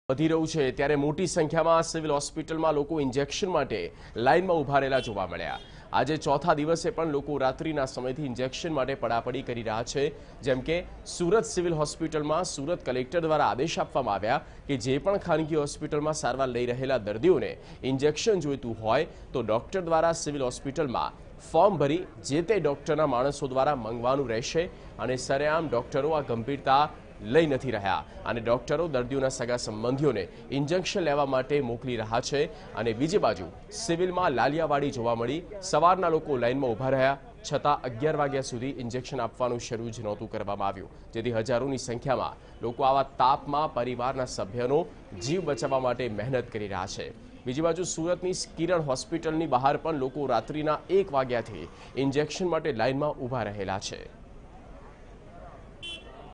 વધી રહ્યું છે ત્યારે મોટી સંખ્યામાં સિવિલ હોસ્પિટલમાં લોકો ઇન્જેક્શન માટે લાઇનમાં ઉભા રહેલા જોવા મળ્યા। આજે ચોથા દિવસે પણ લોકો રાત્રિના સમયથી ઇન્જેક્શન માટે પડાપડી કરી રહ્યા છે। જેમ કે સુરત સિવિલ હોસ્પિટલમાં સુરત કલેક્ટર દ્વારા આદેશ આપવામાં આવ્યા કે જે પણ ખાનગી હોસ્પિટલમાં સારવાર લઈ રહેલા દર્દીઓને ઇન્જેક્શન જોઈતું હોય તો ડોક્ટર દ્વારા સિવિલ હોસ્પિટલમાં ફોર્મ ભરી જે તે ડોક્ટરના માણસો દ્વારા મંગવાનું રહેશે અને સરેઆમ ડોક્ટરો આ ગંભીરતા લઈ નથી રહ્યા અને ડોક્ટરો દર્દીઓના સગા સંબંધીઓને ઇન્જેક્શન લેવા માટે મોકલી રહ્યા છે અને બીજી બાજુ સિવિલમાં લાલિયાવાડી જોવા મળી। સવારના લોકો લાઇનમાં ઊભા રહ્યા છતાં 11 વાગ્યા સુધી ઇન્જેક્શન આપવાનું શરૂ જ નહોતું કરવામાં આવ્યું, જેથી હજારોની સંખ્યામાં લોકો આવા તાપમાં પરિવારના સભ્યોનો જીવ બચાવવા માટે મહેનત કરી રહ્યા છે। બીજી બાજુ સુરતની કિરણ હોસ્પિટલની બહાર પણ લોકો રાત્રિના 1 વાગ્યાથી ઇન્જેક્શન માટે લાઇનમાં ઊભા રહેલા છે।